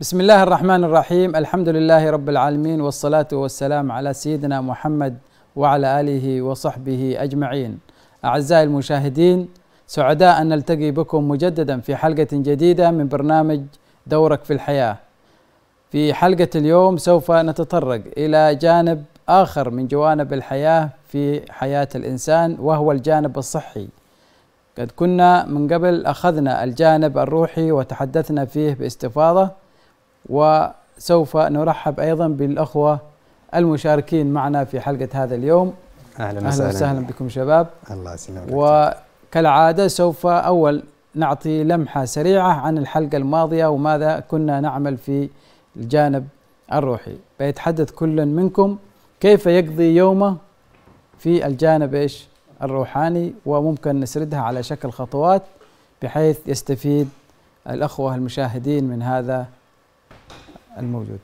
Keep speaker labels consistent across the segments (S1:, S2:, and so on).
S1: بسم الله الرحمن الرحيم. الحمد لله رب العالمين، والصلاة والسلام على سيدنا محمد وعلى آله وصحبه أجمعين. أعزائي المشاهدين، سعداء أن نلتقي بكم مجددا في حلقة جديدة من برنامج دورك في الحياة. في حلقة اليوم سوف نتطرق إلى جانب آخر من جوانب الحياة في حياة الإنسان، وهو الجانب الصحي. قد كنا من قبل أخذنا الجانب الروحي وتحدثنا فيه باستفاضة، وسوف نرحب أيضا بالأخوة المشاركين معنا في حلقة هذا اليوم.
S2: أهلا
S1: وسهلا بكم شباب.
S2: الله يسلمك.
S1: وكالعادة سوف أول نعطي لمحة سريعة عن الحلقة الماضية وماذا كنا نعمل في الجانب الروحي. بيتحدث كل منكم كيف يقضي يومه في الجانب الروحاني، وممكن نسردها على شكل خطوات بحيث يستفيد الأخوة المشاهدين من هذا الموجود.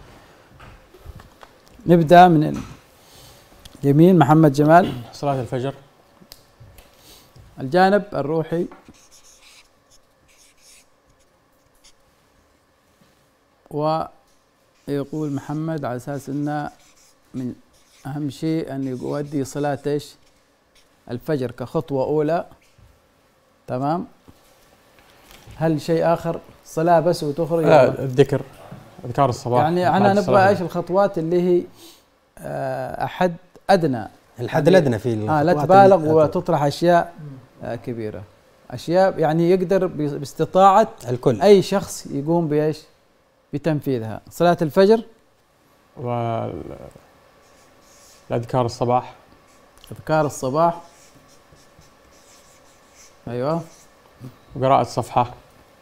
S1: نبدأ من اليمين. محمد جمال.
S3: صلاة الفجر.
S1: الجانب الروحي. ويقول محمد على أساس أن من أهم شيء أن يؤدي صلاة الفجر كخطوة أولى. تمام. هل شيء آخر؟ صلاة بس وتخرج؟
S3: لا، الذكر، أذكار الصباح.
S1: يعني أنا نبغى الخطوات اللي هي أحد أدنى،
S2: الحد الأدنى في
S1: لا تبالغ وتطرح أشياء كبيرة، أشياء يعني يقدر باستطاعة
S2: الكل
S1: أي شخص يقوم بتنفيذها. صلاة الفجر
S3: والأذكار الصباح.
S1: أذكار الصباح. أيوة.
S3: وقراءة صفحة.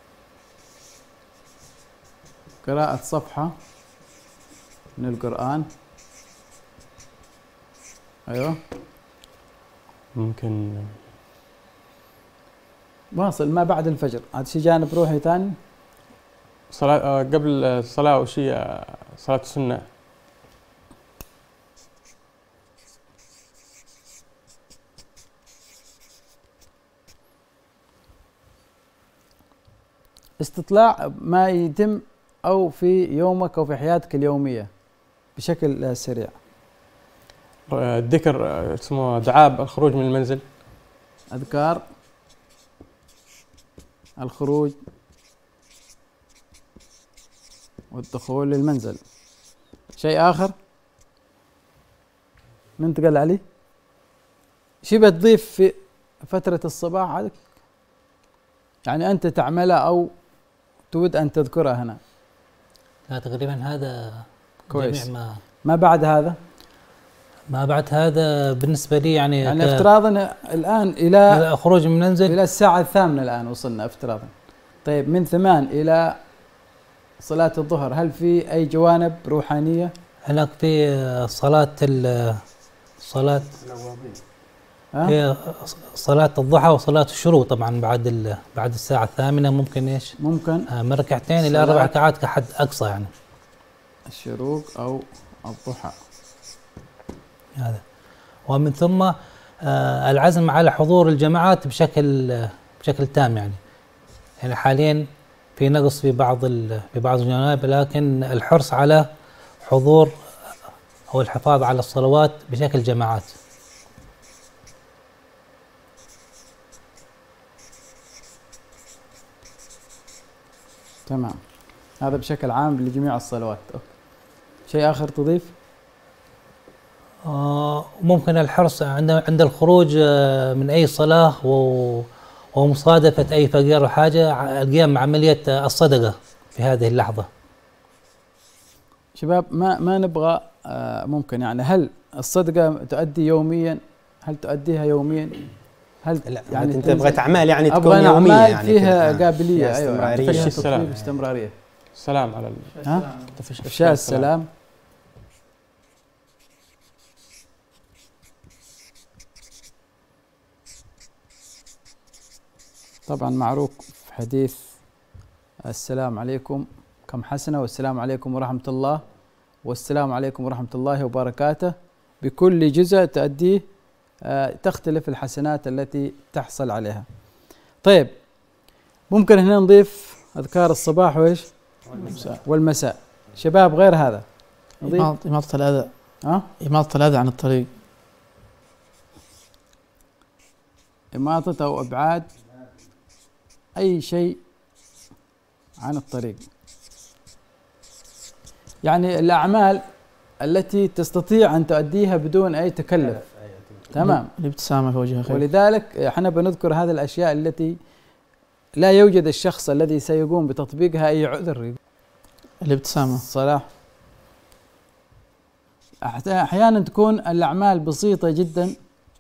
S1: قراءة صفحة من القرآن. أيوة.
S3: ممكن
S1: واصل ما بعد الفجر. هذا شيء جانب روحي ثاني.
S3: صلاة قبل الصلاة أو شيء صلاة السنة.
S1: استطلاع ما يتم أو في يومك أو في حياتك اليومية بشكل سريع.
S3: الذكر اسمه دعاء الخروج من المنزل.
S1: أذكار الخروج والدخول للمنزل. شيء آخر من تقل عليه؟ شي بتضيف في فترة الصباح عليك؟ يعني أنت تعملها أو تود أن تذكرها هنا؟
S4: لا، تقريبا هذا
S1: كويس.
S4: جميع
S1: ما بعد هذا؟
S4: ما بعد هذا بالنسبة لي يعني
S1: افتراضا الآن إلى
S4: خروج من المنزل
S1: إلى الساعة 8 الآن وصلنا افتراضا. طيب من 8 إلى صلاة الظهر هل في أي جوانب روحانية؟
S4: هناك في في صلاة الضحى وصلاة الشروق. طبعا بعد الساعة 8 ممكن
S1: ممكن
S4: من ركعتين إلى 4 ركعات كحد أقصى يعني.
S1: الشروق أو الضحى
S4: هذا. ومن ثم العزم على حضور الجماعات بشكل تام يعني حاليا في نقص في بعض الجوانب، لكن الحرص على حضور أو الحفاظ على الصلوات بشكل جماعات.
S1: تمام. هذا بشكل عام لجميع الصلوات. شيء آخر تضيف؟
S4: ممكن الحرص عند الخروج من أي صلاة ومصادفة أي فقير وحاجة القيام بعملية الصدقة في هذه اللحظة.
S1: شباب ما نبغى ممكن يعني هل الصدقة تؤدي يوميا؟ هل تؤديها يوميا؟ هل
S2: يعني انت بغيت اعمال يعني تكون
S1: يوميه
S2: يعني
S1: فيها قابليه؟
S2: ايوه
S1: فيها
S3: السلام.
S1: استمراريه.
S3: السلام على
S1: افشاء السلام. طبعا معروف في حديث السلام عليكم كم حسنة، والسلام عليكم ورحمة الله، والسلام عليكم ورحمة الله وبركاته. بكل جزء تؤديه تختلف الحسنات التي تحصل عليها. طيب ممكن هنا نضيف أذكار الصباح والمساء. شباب غير هذا نضيف.
S5: إماطة الأذى.
S1: ها؟
S5: إماطة الأذى عن الطريق.
S1: إماطة أو إبعاد أي شيء عن الطريق، يعني الأعمال التي تستطيع أن تؤديها بدون أي تكلف. تمام.
S5: الابتسامة في وجه أخيك.
S1: ولذلك احنا بنذكر هذه الأشياء التي لا يوجد الشخص الذي سيقوم بتطبيقها أي عذر.
S5: الابتسامة.
S1: الصلاة. أحيانا تكون الأعمال بسيطة جدا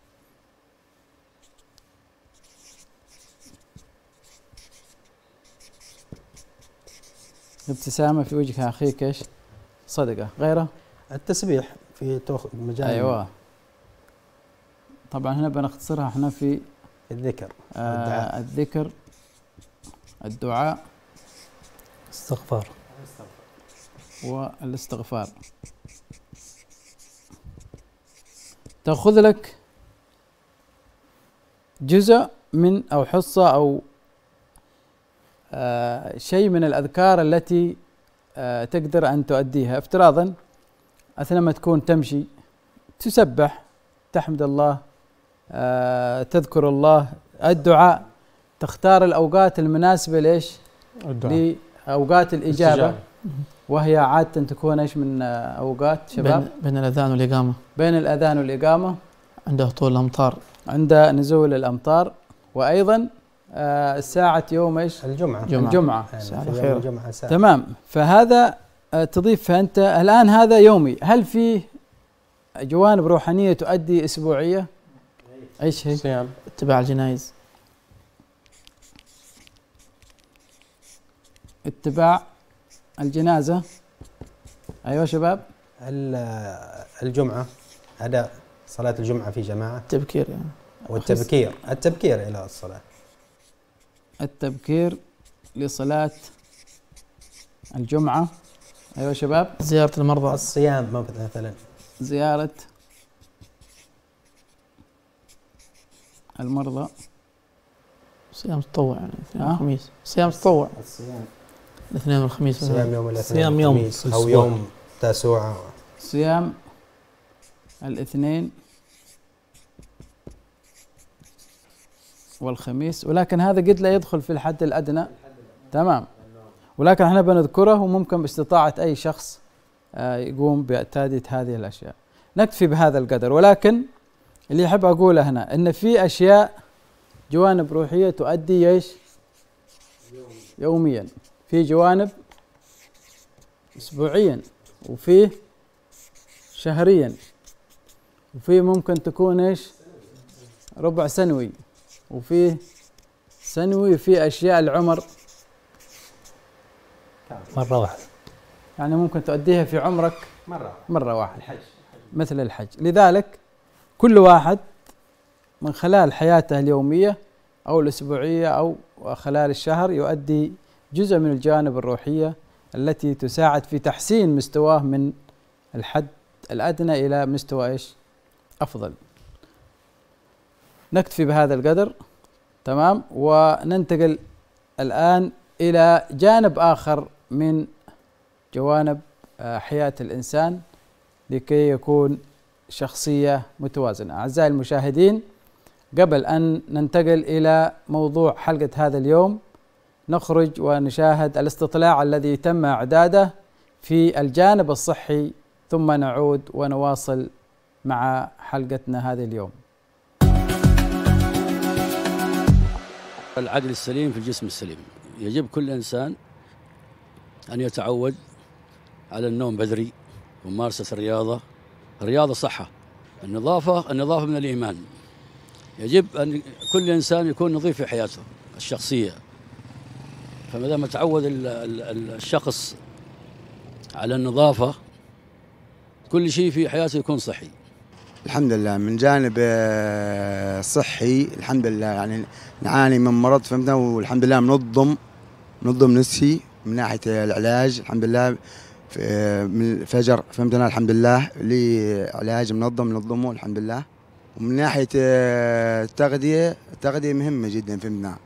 S1: ابتسامة في وجه أخيك، إيش؟ صدقة. غيره؟
S2: التسبيح في مجال
S1: أيوة. طبعا هنا بنختصرها احنا في
S2: الذكر،
S1: الذكر، الدعاء،
S4: استغفار
S1: والاستغفار. تأخذ لك جزء من أو حصة أو شيء من الأذكار التي تقدر أن تؤديها. افتراضا أثناء ما تكون تمشي تسبح، تحمد الله، تذكر الله، الدعاء، تختار الأوقات المناسبة ليش؟ لأوقات الإجابة، وهي عادة تكون إيش من أوقات شباب؟
S5: بين الأذان والإقامة.
S1: بين الأذان والإقامة،
S5: عند هطول الأمطار،
S1: عند نزول الأمطار، وأيضا ساعة يوم إيش؟
S2: الجمعة.
S1: الجمعة.
S2: يعني الجمعة ساعة.
S1: تمام. فهذا تضيف. فأنت الآن هذا يومي. هل فيه جوانب روحانية تؤدي أسبوعية؟ أيش هي؟
S3: صيام.
S5: اتباع الجنائز.
S1: اتباع الجنازة. أيوة شباب.
S2: الجمعة، أداء صلاة الجمعة في جماعة.
S5: التبكير يعني.
S2: التبكير إلى الصلاة.
S1: التبكير لصلاة الجمعة. أيوة شباب.
S5: زيارة المرضى.
S2: الصيام مثلا.
S1: زيارة المرضى.
S5: صيام تطوع يعني الاثنين والخميس. صيام تطوع.
S2: الصيام
S5: الاثنين والخميس.
S2: صيام يوم الاثنين
S4: صيام يوم
S2: أو يوم تاسوعة.
S1: صيام الاثنين والخميس، ولكن هذا قد لا يدخل في الحد الأدنى. تمام. ولكن احنا بنذكره، وممكن باستطاعة أي شخص يقوم بتأدية هذه الأشياء. نكتفي بهذا القدر. ولكن اللي أحب أقوله هنا إن في أشياء جوانب روحية تؤدي إيش؟ يوميا. في جوانب أسبوعيا، وفي شهريا، وفي ممكن تكون إيش؟ ربع سنوي، وفي سنوي، وفي أشياء العمر
S4: مرة واحدة،
S1: يعني ممكن تؤديها في عمرك مرة واحدة، مثل الحج. لذلك كل واحد من خلال حياته اليومية أو الأسبوعية أو خلال الشهر يؤدي جزء من الجوانب الروحية التي تساعد في تحسين مستواه من الحد الأدنى إلى مستوى إيش؟ أفضل. نكتفي بهذا القدر. تمام. وننتقل الآن إلى جانب آخر من جوانب حياة الإنسان لكي يكون شخصية متوازنة. أعزائي المشاهدين، قبل أن ننتقل إلى موضوع حلقة هذا اليوم، نخرج ونشاهد الاستطلاع الذي تم إعداده في الجانب الصحي، ثم نعود ونواصل مع حلقتنا هذه اليوم.
S6: العقل السليم في الجسم السليم. يجب كل إنسان أن يتعود على النوم بدري وممارسة الرياضة صحة. النظافة من الإيمان. يجب أن كل إنسان يكون نظيف في حياته الشخصية. فما دام تعود الشخص على النظافة، كل شيء في حياته يكون صحي.
S7: الحمد لله من جانب صحي، الحمد لله يعني نعاني من مرض فهمتنا، والحمد لله منظم نفسي من ناحية العلاج. الحمد لله من الفجر فهمتنا، الحمد لله لي علاج منظمه الحمد لله. ومن ناحية التغذية مهمة جدا فهمتنا،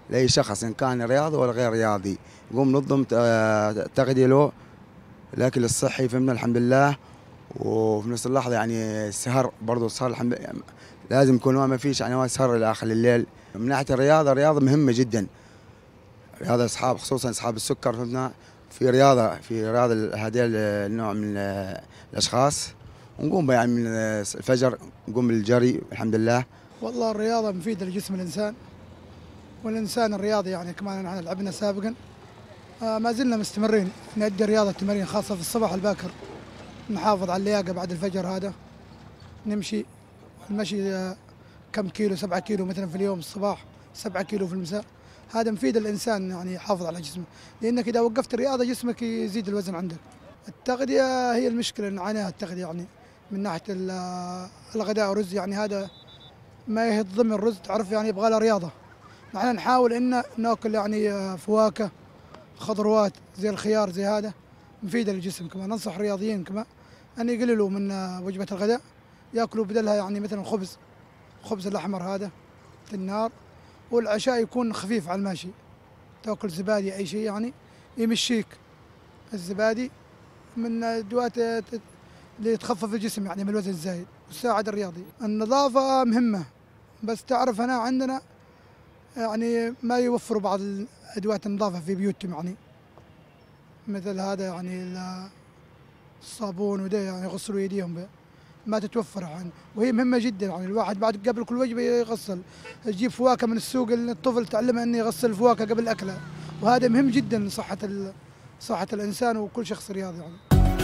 S7: لاي شخص ان كان رياضي ولا غير رياضي، نقوم ننظم تغذيه له، الاكل الصحي فهمنا الحمد لله. وفي نفس اللحظه يعني السهر برضه، السهر الحمد لله لازم يكون ما فيش يعني سهر الى اخر الليل. من ناحيه الرياضه مهمه جدا، رياضه اصحاب خصوصا اصحاب السكر فهمنا، في رياضه هذه النوع من الاشخاص، ونقوم يعني من الفجر نقوم بالجري الحمد لله.
S8: والله الرياضه مفيده لجسم الانسان، والانسان الرياضي يعني كمان نحن لعبنا سابقا ما زلنا مستمرين نؤدي رياضه تمارين خاصه في الصباح الباكر، نحافظ على اللياقه بعد الفجر. هذا نمشي المشي كم كيلو، 7 كيلو مثلا في اليوم الصباح، 7 كيلو في المساء. هذا مفيد للإنسان يعني يحافظ على جسمه، لأنك إذا وقفت الرياضة جسمك يزيد الوزن عندك. التغذية هي المشكلة اللي نعانيها، التغذية يعني من ناحية الغداء والرز، يعني هذا ما يهضم الرز تعرف يعني يبغى له رياضة. نحن نحاول إن ناكل يعني فواكه خضروات زي الخيار زي هذا مفيدة للجسم. كمان ننصح الرياضيين كمان أن يقللوا من وجبة الغداء، يأكلوا بدلها يعني مثلا خبز الأحمر هذا في النار، والعشاء يكون خفيف على الماشي، تاكل زبادي اي شيء يعني يمشيك. الزبادي من الادوات اللي تخفف الجسم يعني من الوزن الزايد وتساعد الرياضي. النظافه مهمه، بس تعرف هنا عندنا يعني ما يوفروا بعض الادوات النظافه في بيوتهم، يعني مثل هذا يعني الصابون وده يعني يغسلوا يديهم به، ما تتوفر يعني، وهي مهمة جدا. يعني الواحد بعد قبل كل وجبة يغسل، تجيب فواكه من السوق، الطفل تعلمه انه يغسل الفواكه قبل اكلها، وهذا مهم جدا لصحة الانسان وكل شخص رياضي يعني.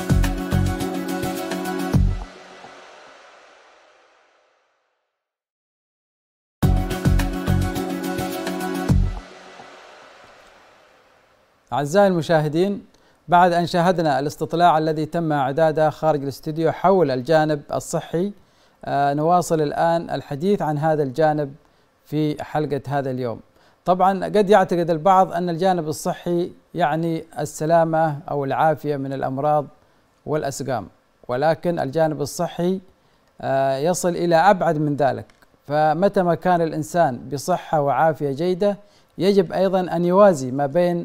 S1: أعزائي المشاهدين، بعد أن شاهدنا الاستطلاع الذي تم إعداده خارج الاستوديو حول الجانب الصحي، نواصل الآن الحديث عن هذا الجانب في حلقة هذا اليوم. طبعا قد يعتقد البعض أن الجانب الصحي يعني السلامة أو العافية من الأمراض والأسقام، ولكن الجانب الصحي يصل إلى أبعد من ذلك. فمتى ما كان الإنسان بصحة وعافية جيدة، يجب أيضا أن يوازي ما بين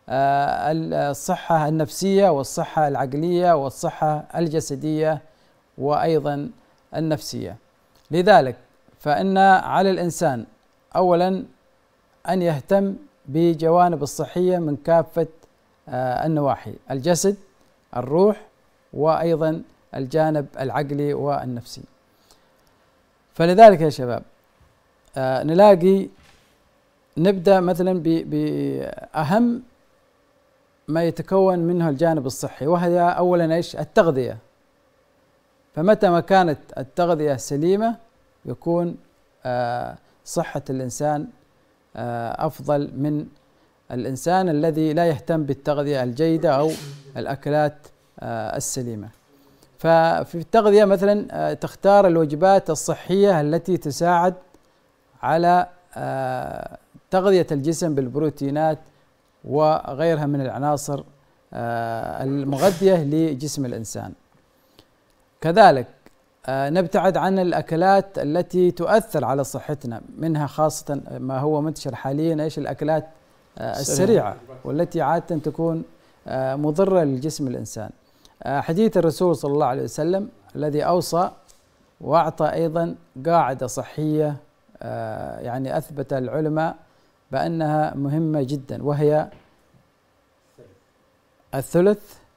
S1: الصحة النفسية والصحة العقلية والصحة الجسدية وأيضا النفسية. لذلك فإن على الإنسان أولا أن يهتم بجوانب الصحية من كافة النواحي، الجسد، الروح، وأيضا الجانب العقلي والنفسي. فلذلك يا شباب نبدأ مثلا بأهم ما يتكون منه الجانب الصحي، وهي أولا إيش؟ التغذية. فمتى ما كانت التغذية سليمة يكون صحة الإنسان أفضل من الإنسان الذي لا يهتم بالتغذية الجيدة أو الأكلات السليمة. ففي التغذية مثلا تختار الوجبات الصحية التي تساعد على تغذية الجسم بالبروتينات وغيرها من العناصر المغذية لجسم الإنسان. كذلك نبتعد عن الأكلات التي تؤثر على صحتنا، منها خاصة ما هو منتشر حاليا إيش؟ الأكلات السريعة، والتي عادة تكون مضرة لجسم الإنسان. حديث الرسول صلى الله عليه وسلم الذي أوصى وأعطى أيضا قاعدة صحية يعني أثبت العلماء بأنها مهمة جدا، وهي الثلث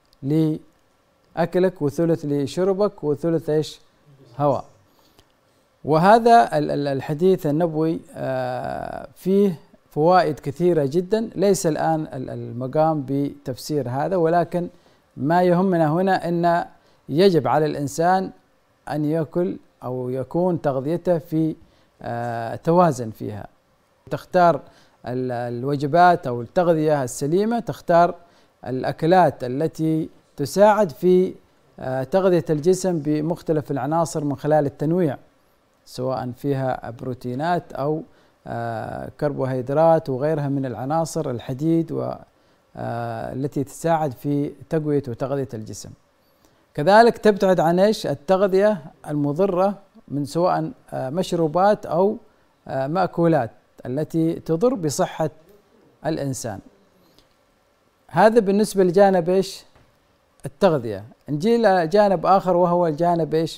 S1: لأكلك وثلث لشربك وثلث إيش؟ هواء. وهذا الحديث النبوي فيه فوائد كثيرة جدا، ليس الآن المقام بتفسير هذا، ولكن ما يهمنا هنا أن يجب على الإنسان أن يأكل أو يكون تغذيته في توازن فيها. تختار الوجبات أو التغذية السليمة، تختار الأكلات التي تساعد في تغذية الجسم بمختلف العناصر من خلال التنويع، سواء فيها بروتينات أو كربوهيدرات وغيرها من العناصر، الحديد والتي تساعد في تقوية وتغذية الجسم. كذلك تبتعد عن إيش؟ التغذية المضرة من سواء مشروبات أو مأكولات التي تضر بصحة الإنسان. هذا بالنسبة لجانب إيش؟ التغذية. نجي لجانب آخر وهو الجانب إيش؟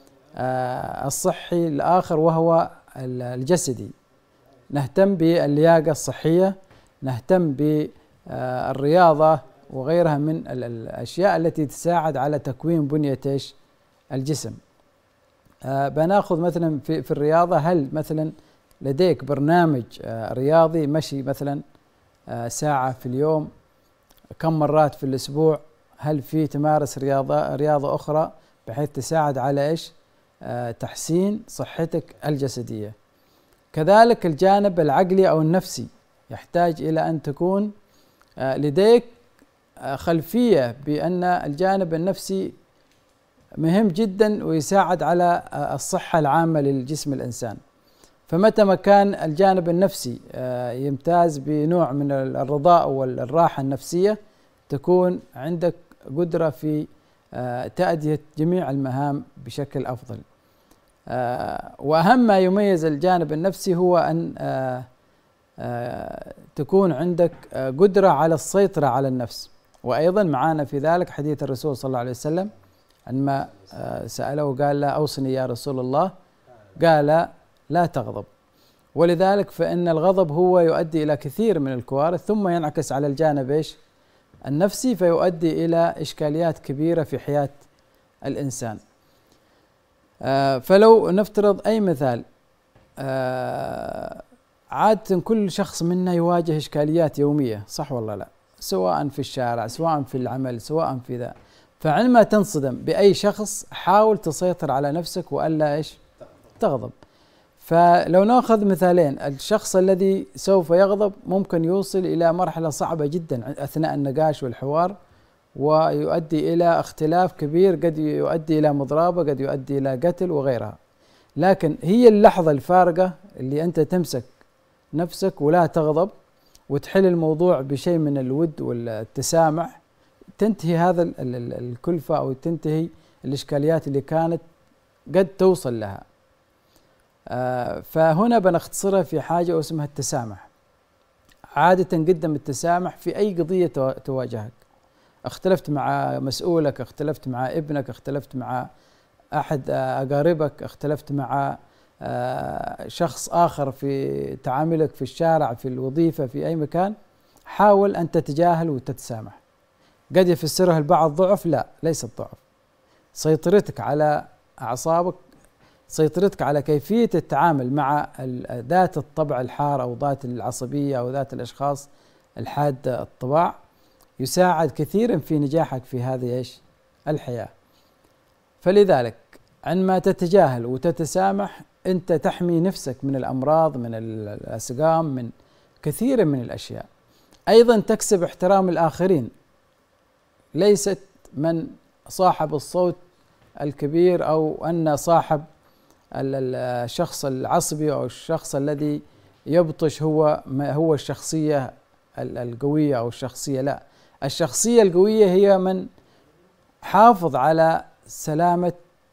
S1: الصحي الآخر وهو الجسدي. نهتم باللياقة الصحية، نهتم بالرياضة وغيرها من الأشياء التي تساعد على تكوين بنية إيش؟ الجسم. بناخذ مثلا في الرياضة، هل مثلا لديك برنامج رياضي مشي مثلا ساعة في اليوم، كم مرات في الأسبوع؟ هل في تمارس رياضة أخرى بحيث تساعد على إيش؟ تحسين صحتك الجسدية. كذلك الجانب العقلي أو النفسي يحتاج إلى أن تكون لديك خلفية بأن الجانب النفسي مهم جدا ويساعد على الصحة العامة للجسم الإنسان. فمتى ما كان الجانب النفسي يمتاز بنوع من الرضاء والراحة النفسية، تكون عندك قدرة في تأدية جميع المهام بشكل أفضل. وأهم ما يميز الجانب النفسي هو أن تكون عندك قدرة على السيطرة على النفس. وأيضا معانا في ذلك حديث الرسول صلى الله عليه وسلم عندما سأله قال له: أوصني يا رسول الله، قال: لا تغضب. ولذلك فإن الغضب هو يؤدي إلى كثير من الكوارث، ثم ينعكس على الجانب إيش؟ النفسي، فيؤدي إلى إشكاليات كبيرة في حياة الإنسان. فلو نفترض أي مثال، عادة كل شخص منا يواجه إشكاليات يومية، صح ولا لا؟ سواء في الشارع، سواء في العمل، سواء في ذا. فعندما تنصدم بأي شخص حاول تسيطر على نفسك وألا إيش؟ تغضب. فلو نأخذ مثالين، الشخص الذي سوف يغضب ممكن يوصل إلى مرحلة صعبة جدا أثناء النقاش والحوار، ويؤدي إلى اختلاف كبير، قد يؤدي إلى مضربة، قد يؤدي إلى قتل وغيرها. لكن هي اللحظة الفارقة اللي أنت تمسك نفسك ولا تغضب وتحل الموضوع بشيء من الود والتسامح، تنتهي هذا الكلفة أو تنتهي الإشكاليات اللي كانت قد توصل لها. فهنا بنختصرها في حاجة اسمها التسامح. عادة قدم التسامح في أي قضية تواجهك، اختلفت مع مسؤولك، اختلفت مع ابنك، اختلفت مع أحد أقاربك، اختلفت مع شخص آخر في تعاملك في الشارع، في الوظيفة، في أي مكان، حاول أن تتجاهل وتتسامح. قد يفسرها البعض ضعف، لا، ليست ضعف. سيطرتك على أعصابك، سيطرتك على كيفية التعامل مع ذات الطبع الحار أو ذات العصبية أو ذات الأشخاص الحاد الطباع، يساعد كثيرا في نجاحك في هذه إيش؟ الحياة. فلذلك عندما تتجاهل وتتسامح أنت تحمي نفسك من الأمراض، من الأسقام، من كثير من الأشياء. أيضا تكسب احترام الآخرين، ليست من صاحب الصوت الكبير أو أن صاحب الشخص العصبي أو الشخص الذي يبطش هو الشخصية القوية أو الشخصية، لا، الشخصية القوية هي من حافظ على سلامة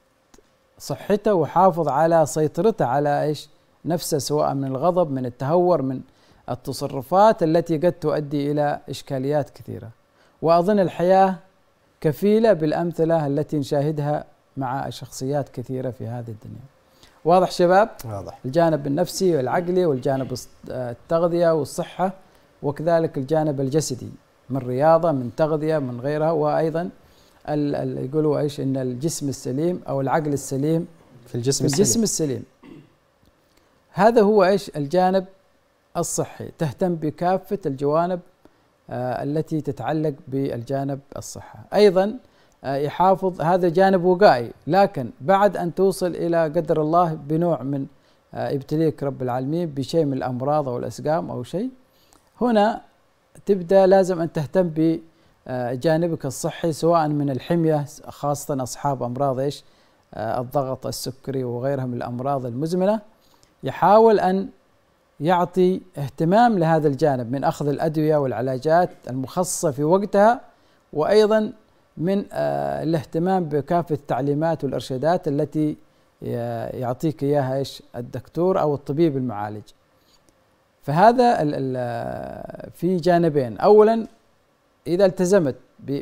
S1: صحته وحافظ على سيطرته على إيش؟ نفسه، سواء من الغضب، من التهور، من التصرفات التي قد تؤدي إلى إشكاليات كثيرة. وأظن الحياة كفيلة بالأمثلة التي نشاهدها مع شخصيات كثيرة في هذه الدنيا. واضح شباب؟
S2: واضح.
S1: الجانب النفسي والعقلي والجانب التغذية والصحة، وكذلك الجانب الجسدي من رياضة، من تغذية، من غيرها. وأيضا يقولوا إيش؟ إن الجسم السليم أو العقل السليم
S2: في الجسم
S1: السليم. هذا هو إيش؟ الجانب الصحي. تهتم بكافة الجوانب التي تتعلق بالجانب الصحة. أيضا يحافظ، هذا جانب وقائي، لكن بعد أن توصل إلى قدر الله بنوع من يبتليك رب العالمين بشيء من الأمراض أو الأسقام أو شيء، هنا تبدأ لازم أن تهتم بجانبك الصحي، سواء من الحمية، خاصة أصحاب أمراض إيش؟ الضغط، السكري وغيرها من الأمراض المزمنة. يحاول أن يعطي اهتمام لهذا الجانب من أخذ الأدوية والعلاجات المخصصة في وقتها، وأيضا من الاهتمام بكافة التعليمات والإرشادات التي يعطيك إياها إيش؟ الدكتور أو الطبيب المعالج. فهذا في جانبين. أولا إذا التزمت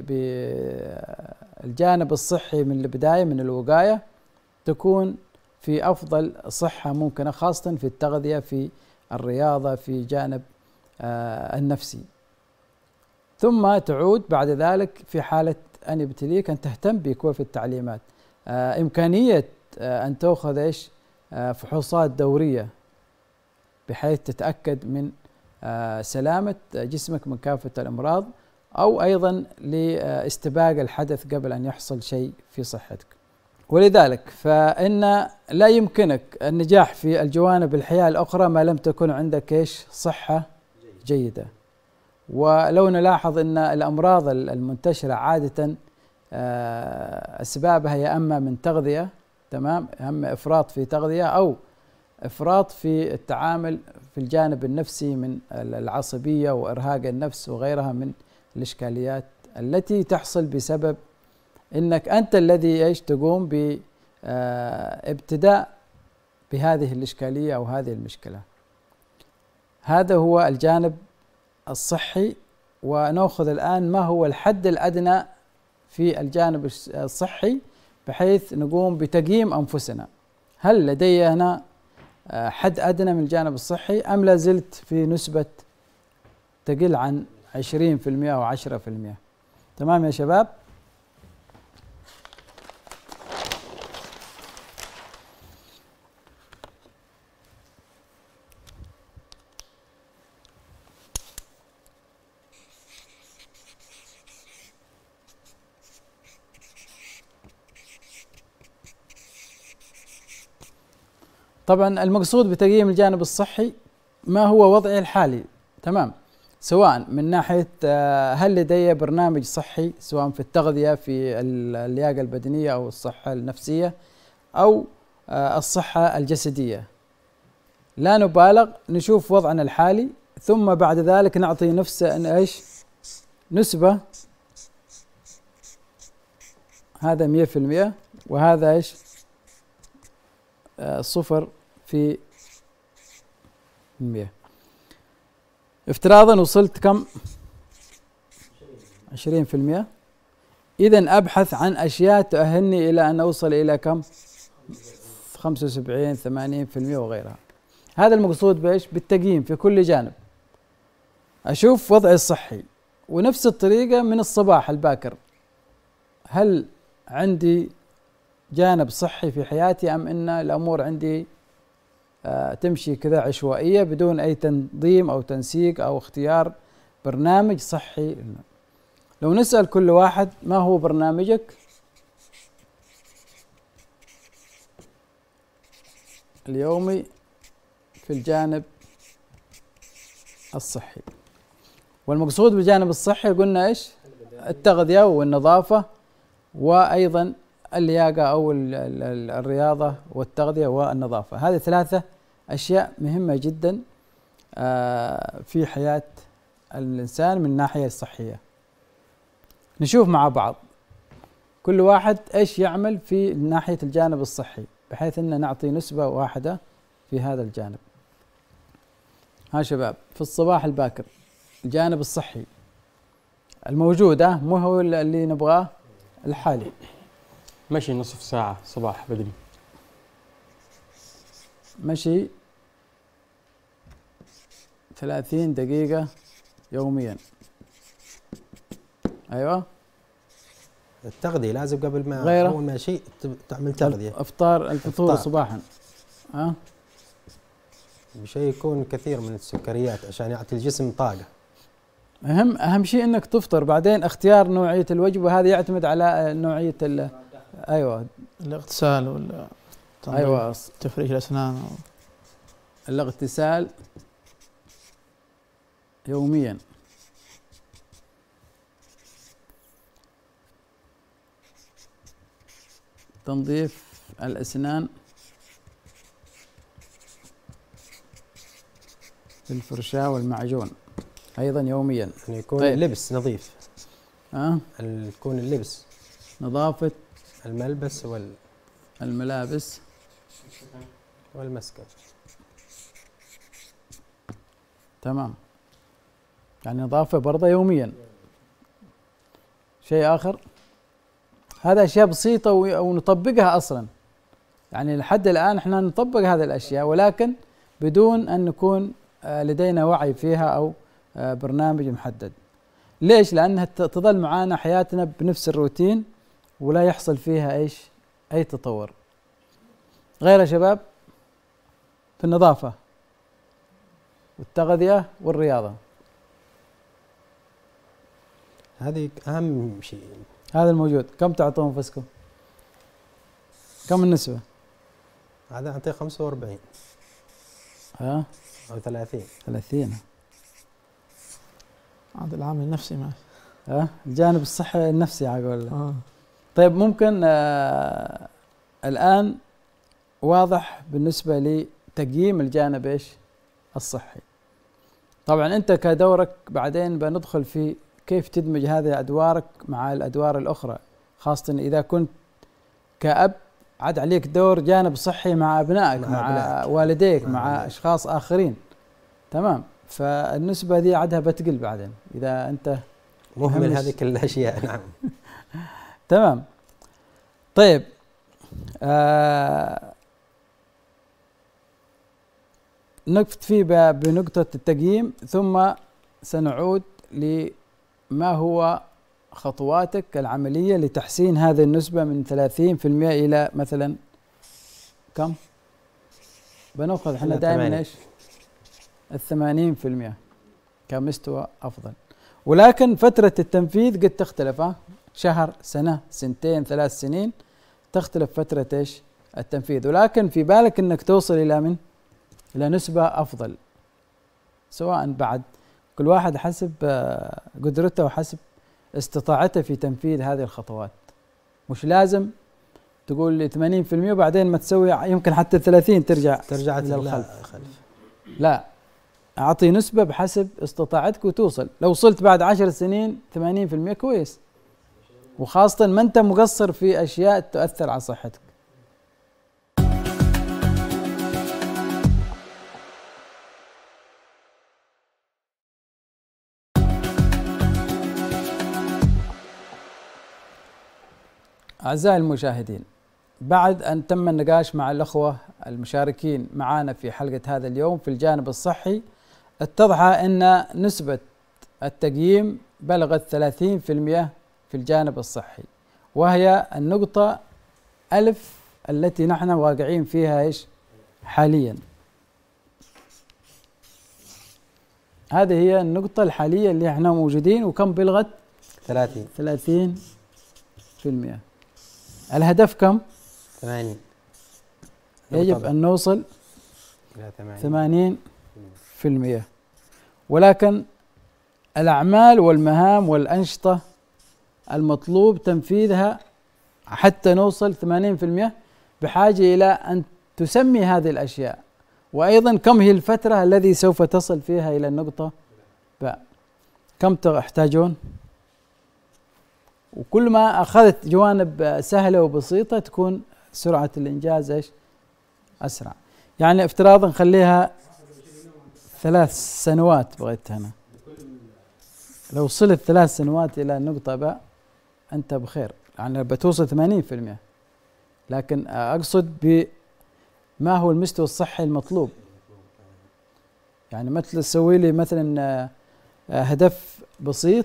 S1: بالجانب الصحي من البداية من الوقاية تكون في أفضل صحة ممكنة، خاصة في التغذية، في الرياضة، في جانب النفسي. ثم تعود بعد ذلك في حالة أن يبتليك أن تهتم بكوف التعليمات. إمكانية أن تأخذ فحوصات دورية بحيث تتأكد من سلامة جسمك من كافة الأمراض، أو أيضا لاستباق الحدث قبل أن يحصل شيء في صحتك. ولذلك فإن لا يمكنك النجاح في الجوانب الحياة الأخرى ما لم تكن عندك صحة جيدة. ولو نلاحظ أن الأمراض المنتشرة عادة أسبابها يا أما من تغذية، تمام، أما إفراط في تغذية أو إفراط في التعامل في الجانب النفسي من العصبية وإرهاق النفس وغيرها من الإشكاليات التي تحصل بسبب أنك أنت الذي تقوم بابتداء بهذه الإشكالية أو هذه المشكلة. هذا هو الجانب الصحي. ونأخذ الآن ما هو الحد الأدنى في الجانب الصحي بحيث نقوم بتقييم أنفسنا. هل لدينا حد أدنى من الجانب الصحي أم لا زلت في نسبة تقل عن 20% أو 10%؟ تمام يا شباب؟ طبعا المقصود بتقييم الجانب الصحي ما هو وضعي الحالي، تمام، سواء من ناحية هل لدي برنامج صحي سواء في التغذية، في اللياقة البدنية أو الصحة النفسية أو الصحة الجسدية. لا نبالغ، نشوف وضعنا الحالي ثم بعد ذلك نعطي نسبة، هذا 100% وهذا 0%. افتراضا وصلت كم؟ 20%. إذن أبحث عن أشياء تؤهلني إلى أن أوصل إلى كم؟ 75 80% وغيرها. هذا المقصود بالتقييم في كل جانب. أشوف وضعي الصحي، ونفس الطريقة من الصباح الباكر، هل عندي جانب صحي في حياتي أم إن الأمور عندي تمشي كذا عشوائية بدون أي تنظيم أو تنسيق أو اختيار برنامج صحي. لو نسأل كل واحد ما هو برنامجك اليومي في الجانب الصحي، والمقصود بالجانب الصحي قلنا التغذية والنظافة وأيضا اللياقة أو الرياضة والتغذية والنظافة. هذه 3 أشياء مهمة جدا في حياة الإنسان من الناحية الصحية. نشوف مع بعض كل واحد يعمل في ناحية الجانب الصحي بحيث أن نعطي نسبة واحدة في هذا الجانب. ها شباب، في الصباح الباكر الجانب الصحي الموجود مو هو اللي نبغاه الحالي.
S3: مشي نصف ساعة صباح بدري،
S1: مشي 30 دقيقة يوميا. أيوة.
S2: التغذية لازم قبل ما
S1: غيره.
S2: أول ما شيء تعمل تغذية.
S1: الفطور صباحا.
S2: بشيء يكون كثير من السكريات عشان يعطي الجسم طاقة.
S1: أهم شيء أنك تفطر، بعدين اختيار نوعية الوجبة هذا يعتمد على نوعية أيوة
S5: الاغتسال
S1: أيوة
S5: تفريش الأسنان
S1: الاغتسال يوميا. تنظيف الأسنان بالفرشاة والمعجون أيضا يوميا.
S2: يعني يكون اللبس نظيف. يكون اللبس
S1: نظافة
S2: الملبس
S1: الملابس
S2: والمسكن.
S1: تمام. يعني نظافة برضه يوميا. شيء آخر، هذا أشياء بسيطة ونطبقها أصلا، يعني لحد الآن احنا نطبق هذه الأشياء ولكن بدون أن نكون لدينا وعي فيها أو برنامج محدد. ليش؟ لأنها تظل معانا حياتنا بنفس الروتين ولا يحصل فيها أي تطور. غير يا شباب في النظافة والتغذية والرياضة،
S2: هذه أهم شيء.
S1: هذا الموجود. كم تعطون أنفسكم؟ كم النسبة؟
S2: هذا أعطيه 45
S1: ها
S2: أو 30.
S1: 30.
S5: هذا العامل النفسي معي.
S1: الجانب الصحي النفسي عقول. طيب ممكن الآن واضح بالنسبة لتقييم الجانب الصحي. طبعا أنت كدورك بعدين بندخل في كيف تدمج هذه أدوارك مع الأدوار الأخرى، خاصة إذا كنت كأب عاد عليك دور جانب صحي مع أبنائك، مع والديك، مع أشخاص آخرين. تمام. فالنسبة دي عادها بتقل بعدين إذا أنت
S2: مهمل هذه كل الأشياء. نعم.
S1: تمام. طيب نكتفي بنقطة التقييم، ثم سنعود لما هو خطواتك العملية لتحسين هذه النسبة من 30% إلى مثلا كم؟ بنأخذ احنا دائما 80% كمستوى أفضل. ولكن فترة التنفيذ قد تختلف، شهر، سنة، سنتين، 3 سنين، تختلف فترة التنفيذ. ولكن في بالك انك توصل إلى إلى نسبة أفضل، سواء بعد كل واحد حسب قدرته وحسب استطاعته في تنفيذ هذه الخطوات. مش لازم تقول لي 80% وبعدين ما تسوي، يمكن حتى 30 ترجع إلى الخلف. لا، أعطي نسبة بحسب استطاعتك وتوصل. لو وصلت بعد 10 سنين 80% كويس، وخاصة ما أنت مقصر في أشياء تؤثر على صحتك. أعزائي المشاهدين، بعد أن تم النقاش مع الأخوة المشاركين معنا في حلقة هذا اليوم في الجانب الصحي، اتضح أن نسبة التقييم بلغت 30% في الجانب الصحي، وهي النقطة ألف التي نحن واقعين فيها حاليا. هذه هي النقطة الحالية اللي احنا موجودين. وكم بلغت؟ 30%. الهدف كم؟
S2: 80.
S1: يجب أن نوصل إلى 80%. ولكن الأعمال والمهام والأنشطة المطلوب تنفيذها حتى نوصل 80% بحاجة إلى أن تسمي هذه الأشياء، وأيضا كم هي الفترة التي سوف تصل فيها إلى النقطة باء. كم تحتاجون؟ وكل ما أخذت جوانب سهلة وبسيطة تكون سرعة الإنجاز أسرع. يعني افتراضا نخليها 3 سنوات، بغيت هنا لو وصلت 3 سنوات إلى النقطة باء أنت بخير، يعني بتوصل 80%. لكن أقصد بما هو المستوى الصحي المطلوب. يعني مثل تسوي لي مثلا هدف بسيط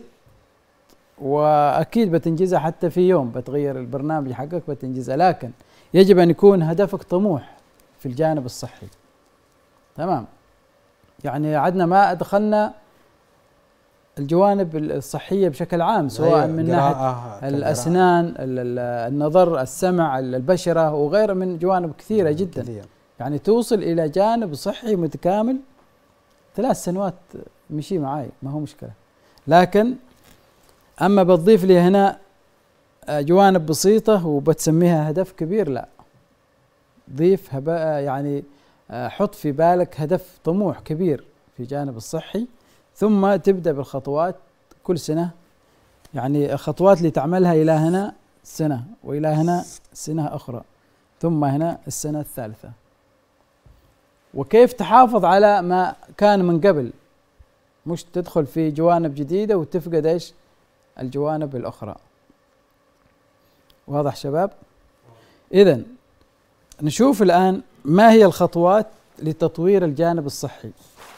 S1: وأكيد بتنجزها حتى في يوم، بتغير البرنامج حقك بتنجزها، لكن يجب أن يكون هدفك طموح في الجانب الصحي. تمام. يعني عدنا ما أدخلنا الجوانب الصحية بشكل عام، سواء من ناحية الأسنان، النظر، السمع، البشرة، وغيرها من جوانب كثيرة جدا. يعني توصل إلى جانب صحي متكامل. 3 سنوات مشي معاي، ما هو مشكلة. لكن أما بتضيف لي هنا جوانب بسيطة وبتسميها هدف كبير، لا، ضيف يعني حط في بالك هدف طموح كبير في جانب الصحي، ثم تبدأ بالخطوات كل سنة. يعني الخطوات اللي تعملها إلى هنا سنة، وإلى هنا سنة أخرى، ثم هنا السنة الثالثة. وكيف تحافظ على ما كان من قبل، مش تدخل في جوانب جديدة وتفقد ايش الجوانب الأخرى. واضح شباب؟ إذن نشوف الآن ما هي الخطوات لتطوير الجانب الصحي.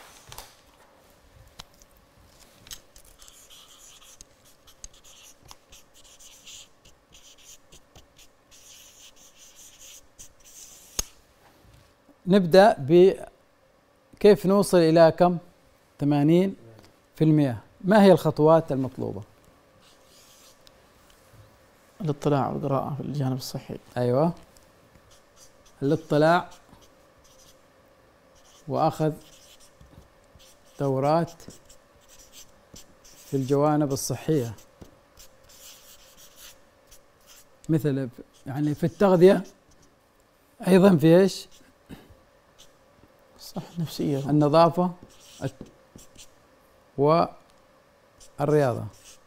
S1: نبدأ بكيف نوصل إلى كم؟ 80%. ما هي الخطوات المطلوبة؟
S5: الاطلاع والقراءة في الجانب الصحي.
S1: أيوة، الاطلاع وأخذ دورات في الجوانب الصحية، مثل يعني في التغذية، أيضا في إيش؟
S5: الصحة النفسية،
S1: النظافة والرياضة.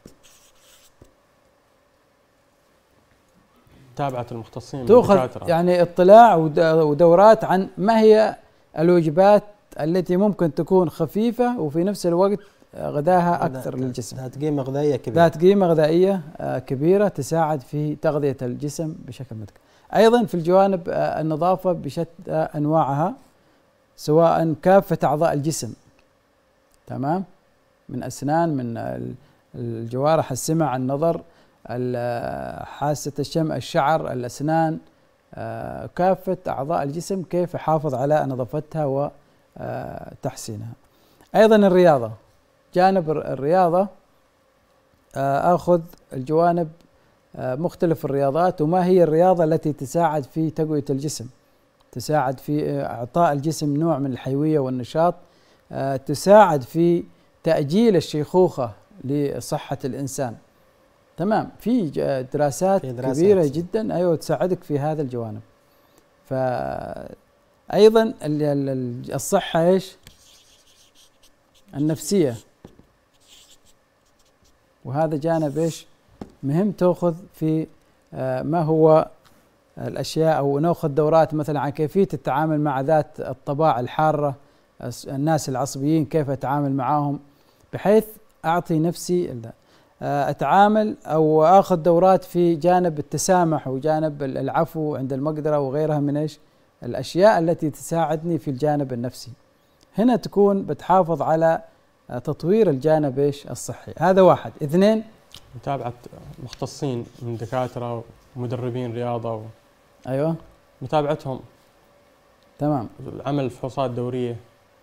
S3: متابعة المختصين
S1: تأخذ يعني اطلاع ودورات عن ما هي الوجبات التي ممكن تكون خفيفة وفي نفس الوقت غذاها أكثر للجسم،
S2: ذات قيمة غذائية كبيرة،
S1: ذات قيمة غذائية كبيرة تساعد في تغذية الجسم بشكل متكامل. أيضا في الجوانب النظافة بشتى أنواعها، سواء كافة أعضاء الجسم، تمام، من أسنان، من الجوارح، السمع، النظر، حاسة الشم، الشعر، الأسنان، كافة أعضاء الجسم كيف أحافظ على نظافتها وتحسينها. أيضا الرياضة، جانب الرياضة أخذ الجوانب مختلف الرياضات، وما هي الرياضة التي تساعد في تقوية الجسم، تساعد في إعطاء الجسم نوع من الحيوية والنشاط، تساعد في تأجيل الشيخوخة لصحة الإنسان. تمام، في دراسات كبيرة جدا أيوة تساعدك في هذا الجوانب. فأيضا الصحة إيش؟ النفسية، وهذا جانب إيش؟ مهم تأخذ في ما هو الأشياء، أو نأخذ دورات مثلا عن كيفية التعامل مع ذات الطباع الحارة، الناس العصبيين كيف أتعامل معهم، بحيث أعطي نفسي أتعامل، أو أخذ دورات في جانب التسامح وجانب العفو عند المقدرة وغيرها من إيش الأشياء التي تساعدني في الجانب النفسي. هنا تكون بتحافظ على تطوير الجانب إيش الصحي. هذا واحد. اثنين،
S3: متابعة مختصين من دكاترة ومدربين رياضة
S1: أيوة،
S3: متابعتهم،
S1: تمام،
S3: عمل فحوصات دورية.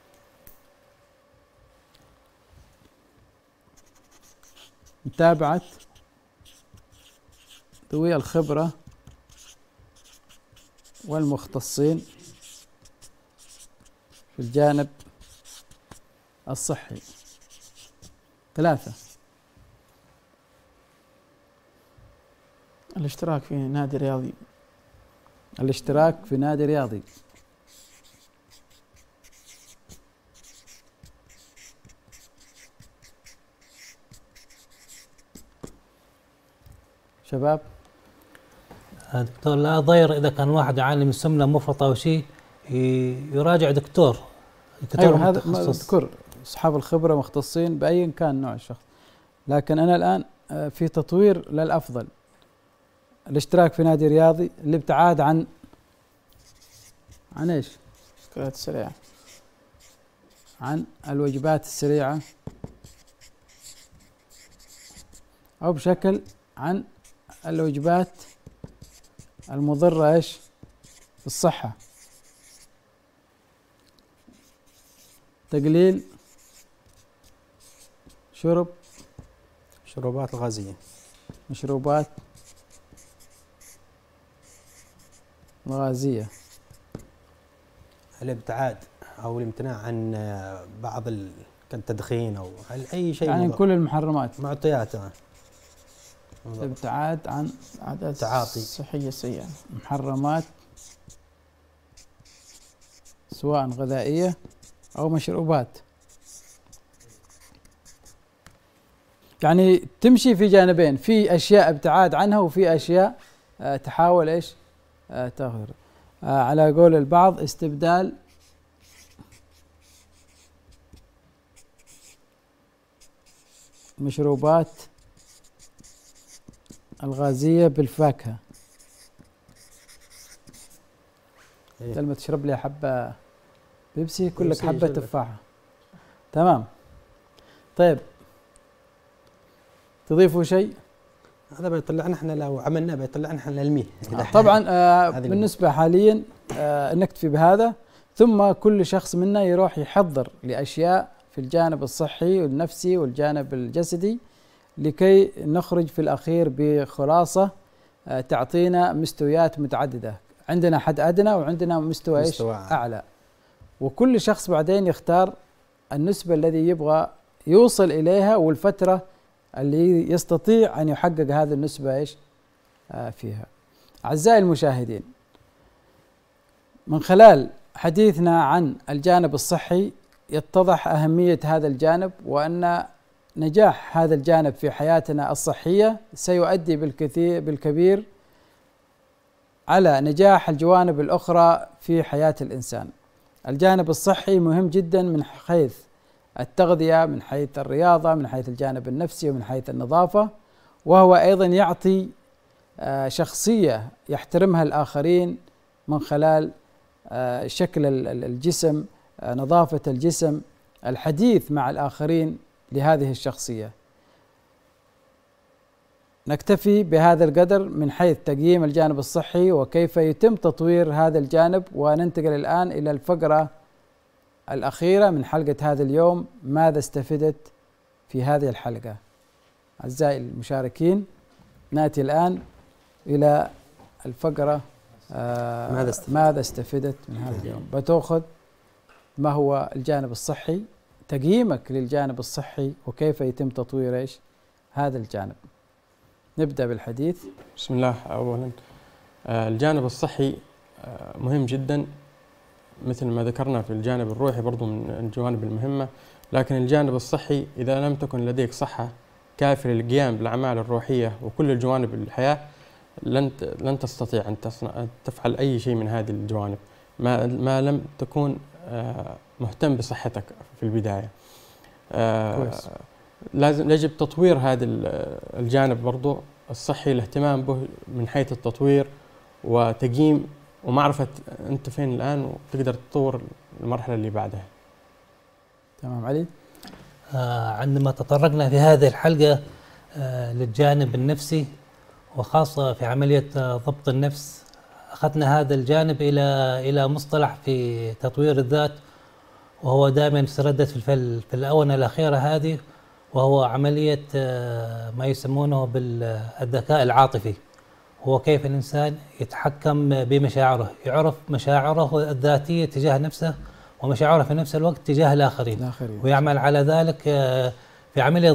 S1: متابعة ذوي الخبرة والمختصين في الجانب الصحي. ثلاثة،
S5: الاشتراك في نادي رياضي.
S1: الاشتراك في نادي رياضي. شباب،
S4: دكتور لا ضير اذا كان واحد يعاني من سمنه مفرطه او شيء يراجع دكتور.
S1: أيوة، هذا اذكر اصحاب الخبره مختصين باي كان نوع الشخص. لكن انا الان في تطوير للافضل، الاشتراك في نادي رياضي، الابتعاد عن ايش؟
S5: الوجبات السريعه،
S1: عن الوجبات السريعه، او بشكل عن الوجبات المضرة ايش؟ بالصحة. تقليل شرب
S2: شروبات الغازية،
S1: مشروبات غازية،
S2: الابتعاد أو الامتناع عن بعض التدخين أو أي شيء،
S1: يعني كل المحرمات،
S2: معطيات،
S1: الابتعاد عن
S5: عادات
S2: تعاطي
S5: صحية سيئة،
S1: محرمات سواء غذائية أو مشروبات. يعني تمشي في جانبين، في أشياء ابتعاد عنها وفي أشياء تحاول إيش تغير. على قول البعض استبدال المشروبات الغازية بالفاكهة. بدل ما تشرب لي حبة بيبسي كلك حبة تفاحة. تمام. طيب تضيفوا شيء؟
S2: هذا بيطلعنا احنا لو عملنا بيطلعنا احنا للمية.
S1: طبعا بالنسبة حاليا نكتفي بهذا، ثم كل شخص منا يروح يحضر لأشياء في الجانب الصحي والنفسي والجانب الجسدي لكي نخرج في الأخير بخلاصة تعطينا مستويات متعددة. عندنا حد أدنى وعندنا مستوى أعلى، وكل شخص بعدين يختار النسبة الذي يبغى يوصل إليها والفترة اللي يستطيع أن يحقق هذه النسبة فيها. أعزائي المشاهدين، من خلال حديثنا عن الجانب الصحي يتضح أهمية هذا الجانب، وأن نجاح هذا الجانب في حياتنا الصحية سيؤدي بالكبير على نجاح الجوانب الأخرى في حياة الإنسان. الجانب الصحي مهم جدا من حيث التغذية، من حيث الرياضة، من حيث الجانب النفسي، ومن حيث النظافة، وهو أيضا يعطي شخصية يحترمها الآخرين من خلال شكل الجسم، نظافة الجسم، الحديث مع الآخرين لهذه الشخصية. نكتفي بهذا القدر من حيث تقييم الجانب الصحي وكيف يتم تطوير هذا الجانب، وننتقل الآن إلى الفقرة الأخيرة من حلقة هذا اليوم. ماذا استفدت في هذه الحلقة؟ أعزائي المشاركين، نأتي الآن إلى الفقرة ماذا استفدت من هذا اليوم. بتأخذ ما هو الجانب الصحي، تقييمك للجانب الصحي وكيف يتم تطوير هذا الجانب. نبدأ بالحديث.
S3: بسم الله. أولا الجانب الصحي مهم جدا مثل ما ذكرنا في الجانب الروحي برضو من الجوانب المهمة، لكن الجانب الصحي إذا لم تكن لديك صحة كافية للقيام بالأعمال الروحية وكل الجوانب الحياة لن تستطيع أن تفعل أي شيء من هذه الجوانب ما لم تكون مهتم بصحتك في البداية. لازم يجب تطوير هذا الجانب برضو الصحي، الاهتمام به من حيث التطوير وتقييم ومعرفة أنت فين الآن وتقدر تطور المرحلة اللي بعدها.
S1: تمام علي.
S4: عندما تطرقنا في هذه الحلقة للجانب النفسي وخاصة في عملية ضبط النفس، أخذنا هذا الجانب إلى مصطلح في تطوير الذات، وهو دائما يتردد في الآونة الأخيرة هذه، وهو عملية ما يسمونه بالذكاء العاطفي. هو كيف الإنسان يتحكم بمشاعره، يعرف مشاعره الذاتية تجاه نفسه ومشاعره في نفس الوقت تجاه الآخرين. ويعمل على ذلك في عملية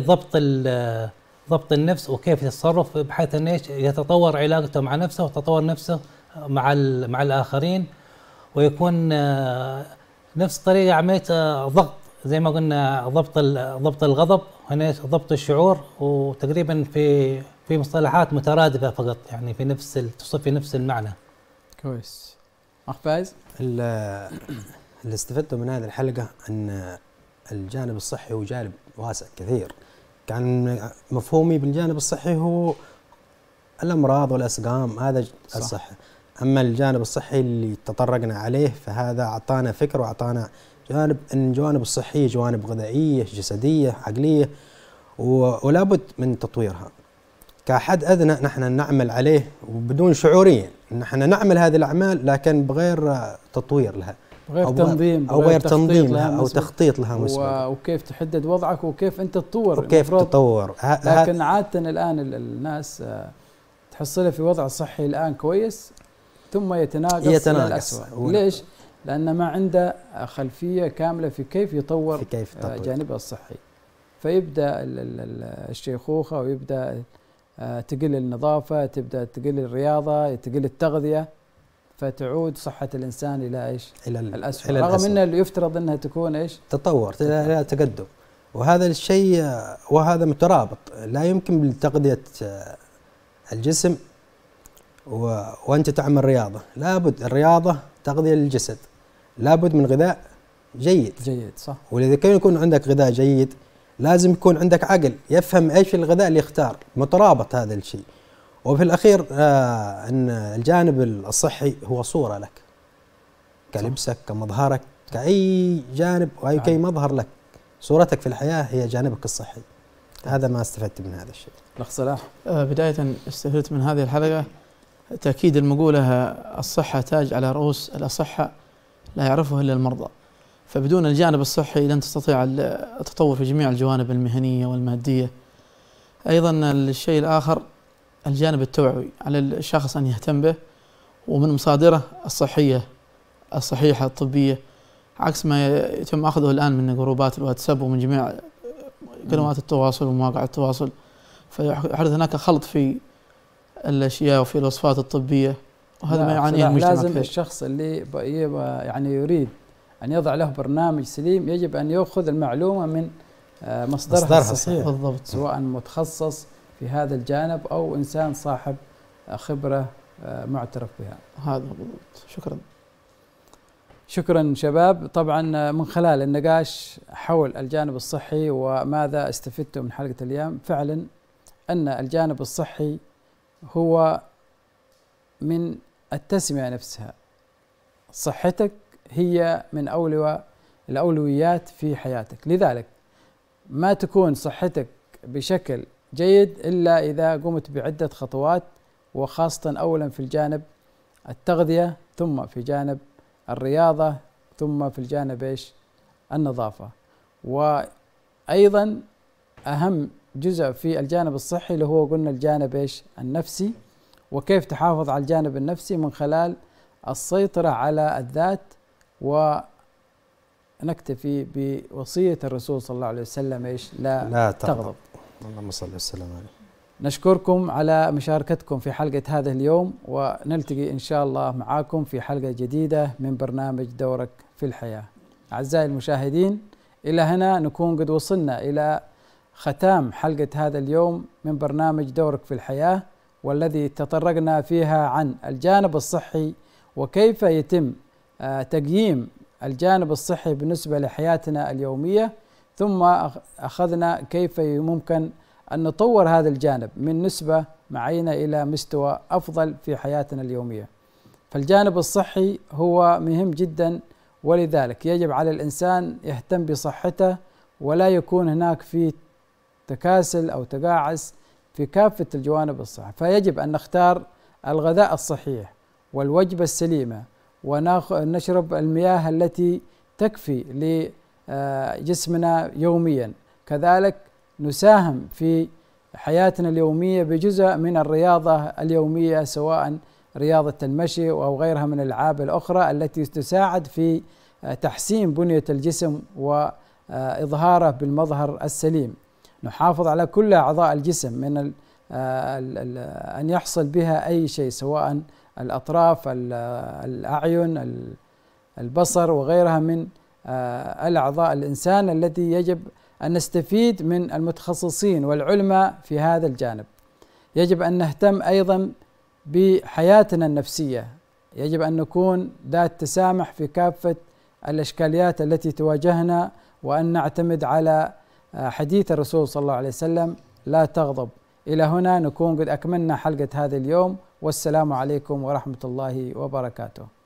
S4: ضبط النفس وكيف يتصرف بحيث أن يتطور علاقته مع نفسه وتطور نفسه مع الآخرين، ويكون نفس طريقة عملية ضغط زي ما قلنا ضبط الغضب، هنا ضبط الشعور، وتقريبا في مصطلحات مترادفة فقط، يعني تصف في نفس المعنى.
S1: كويس. أخ فايز،
S2: اللي استفدته من هذه الحلقة أن الجانب الصحي هو جانب واسع كثير. كان مفهومي بالجانب الصحي هو الأمراض والأسقام، هذا الصحة. أما الجانب الصحي اللي تطرقنا عليه فهذا أعطانا فكرة وأعطانا جانب، أن الجوانب الصحية جوانب غذائية جسدية عقلية ولا بد من تطويرها. كحد أدنى نحن نعمل عليه وبدون شعوريا، نحن نعمل هذه الأعمال لكن بغير تطوير لها،
S1: غير تنظيم
S2: أو غير تنظيم لها أو تخطيط لها مسبقا،
S1: وكيف تحدد وضعك وكيف أنت تطور،
S2: وكيف تطور.
S1: لكن عادة الآن الناس تحصلها في وضع صحي الآن كويس ثم يتناقص إلى الأسوأ. ليش؟ لأن ما عنده خلفية كاملة في كيف يطور جانبه الصحي، فيبدأ الشيخوخة ويبدأ تقل النظافة، تبدأ تقل الرياضة، تقل التغذية، فتعود صحة الإنسان إلى إلى الأسوأ، رغم أن اللي يفترض أنها تكون
S2: تطور تقدم. وهذا الشيء وهذا مترابط، لا يمكن بالتغذية الجسم وأنت تعمل رياضة. لابد الرياضة تغذية للجسد، لابد من غذاء جيد
S1: صح.
S2: ولذا كان يكون عندك غذاء جيد لازم يكون عندك عقل يفهم ايش الغذاء اللي يختار، مترابط هذا الشيء. وفي الاخير ان الجانب الصحي هو صوره لك، كلبسك، كمظهرك، كاي جانب واي كي مظهر لك، صورتك في الحياه هي جانبك الصحي. هذا ما استفدت من هذا الشيء.
S1: الاخ صلاح.
S5: بداية استفدت من هذه الحلقة تأكيد المقولة الصحة تاج على رؤوس الأصحاء لا يعرفه إلا المرضى. فبدون الجانب الصحي لن تستطيع التطور في جميع الجوانب المهنية والمادية. أيضا الشيء الآخر الجانب التوعوي، على الشخص أن يهتم به ومن مصادره الصحية الصحيحة الطبية، عكس ما يتم أخذه الآن من جروبات الواتساب ومن جميع قنوات التواصل ومواقع التواصل، فيحدث هناك خلط في الأشياء وفي الوصفات الطبية، وهذا ما يعانيه المجتمع.
S1: لازم
S5: كثير.
S1: الشخص اللي يعني يريد أن يضع له برنامج سليم يجب أن يأخذ المعلومة من مصدرها الصحيح
S5: بالضبط،
S1: سواء متخصص في هذا الجانب أو إنسان صاحب خبرة معترف بها.
S5: هذا بالضبط. شكرا.
S1: شكرا شباب. طبعا من خلال النقاش حول الجانب الصحي وماذا استفدتم من حلقة اليوم، فعلا أن الجانب الصحي هو من التسمية نفسها. صحتك هي من الأولويات في حياتك، لذلك ما تكون صحتك بشكل جيد إلا إذا قمت بعدة خطوات، وخاصة أولا في الجانب التغذية، ثم في جانب الرياضة، ثم في الجانب النظافة. وأيضا أهم جزء في الجانب الصحي اللي هو قلنا الجانب النفسي، وكيف تحافظ على الجانب النفسي من خلال السيطرة على الذات. ونكتفي بوصية الرسول صلى الله عليه وسلم لا تغضب.
S2: اللهم صل وسلم عليه.
S1: نشكركم على مشاركتكم في حلقة هذا اليوم، ونلتقي إن شاء الله معاكم في حلقة جديدة من برنامج دورك في الحياة. أعزائي المشاهدين، إلى هنا نكون قد وصلنا إلى ختام حلقة هذا اليوم من برنامج دورك في الحياة، والذي تطرقنا فيها عن الجانب الصحي وكيف يتم تقييم الجانب الصحي بالنسبة لحياتنا اليومية، ثم أخذنا كيف ممكن أن نطور هذا الجانب من نسبة معينة إلى مستوى أفضل في حياتنا اليومية. فالجانب الصحي هو مهم جدا، ولذلك يجب على الإنسان يهتم بصحته، ولا يكون هناك في تكاسل أو تقاعس في كافة الجوانب الصحية. فيجب أن نختار الغذاء الصحيح والوجبة السليمة، ونشرب المياه التي تكفي لجسمنا يوميا. كذلك نساهم في حياتنا اليومية بجزء من الرياضة اليومية، سواء رياضة المشي أو غيرها من الألعاب الأخرى التي تساعد في تحسين بنية الجسم وإظهاره بالمظهر السليم. نحافظ على كل أعضاء الجسم من أن يحصل بها أي شيء، سواء الأطراف، الأعين، البصر وغيرها من الأعضاء الإنسان التي يجب أن نستفيد من المتخصصين والعلماء في هذا الجانب. يجب أن نهتم أيضا بحياتنا النفسية، يجب أن نكون ذات تسامح في كافة الإشكاليات التي تواجهنا، وأن نعتمد على حديث الرسول صلى الله عليه وسلم لا تغضب. إلى هنا نكون قد أكملنا حلقة هذا اليوم، والسلام عليكم ورحمة الله وبركاته.